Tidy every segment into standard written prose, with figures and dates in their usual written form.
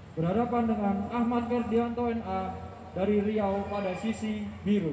berhadapan dengan Ahmad Ferdianto NA dari Riau pada sisi biru.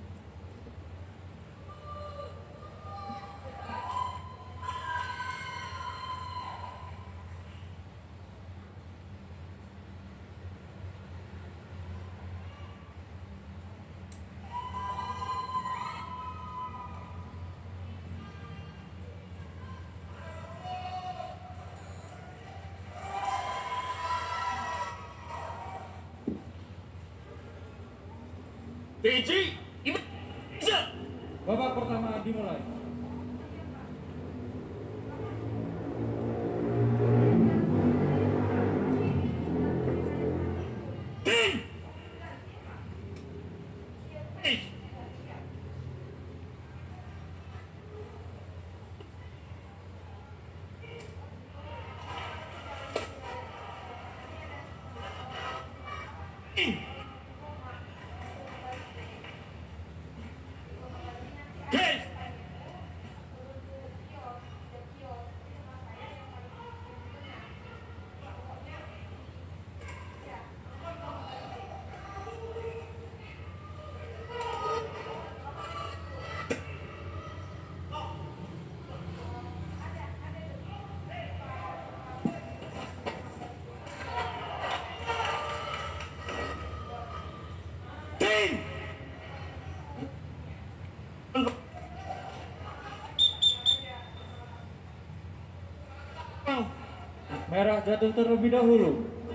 Babak pertama dimulai. Merah jatuh terlebih dahulu.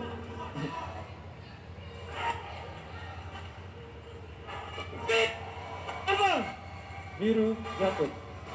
Biru jatuh.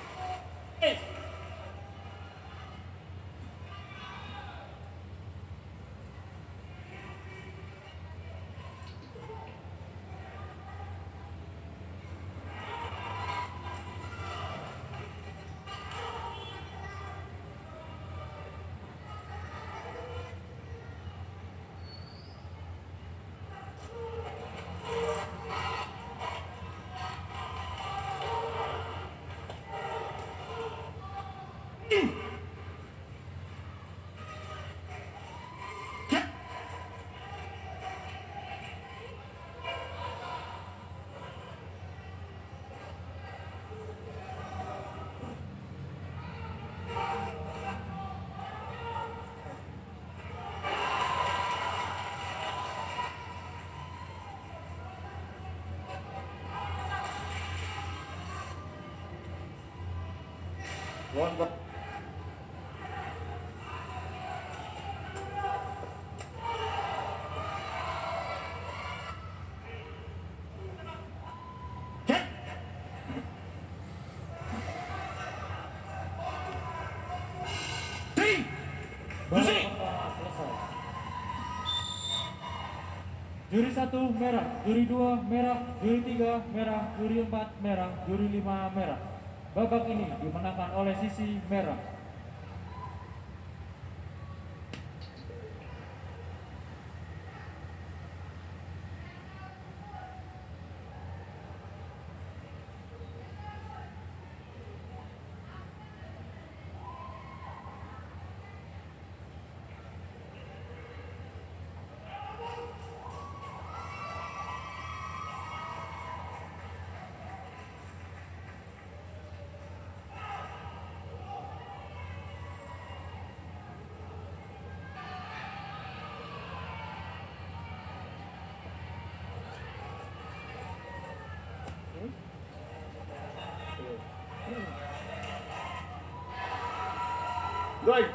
Juri 1 merah, juri 2 merah, juri 3 merah, juri 4 merah, juri 5 merah. Babak ini dimenangkan oleh sisi merah. Baik.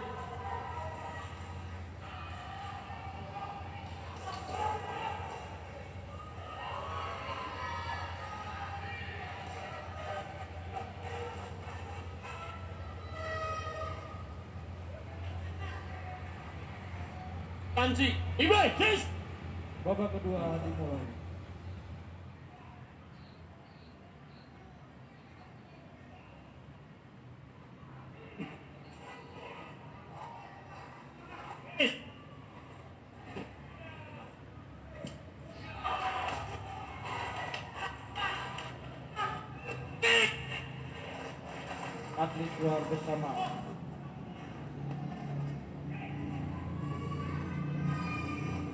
Panci, Ibai, yes. Babak kedua dimulai. Atlet keluar bersama.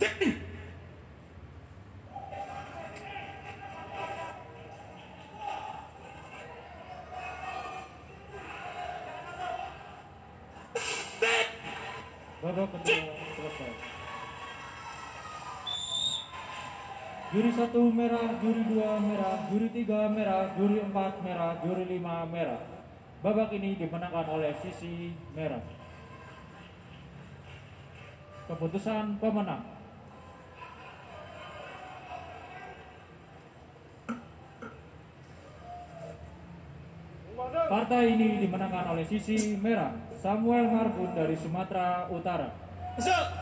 Babak kedua selesai. Juri 1 merah, juri 2 merah, juri 3 merah, juri 4 merah, juri 5 merah. Babak ini dimenangkan oleh sisi merah. Keputusan pemenang. Partai ini dimenangkan oleh sisi merah, Samuel Marbun dari Sumatera Utara.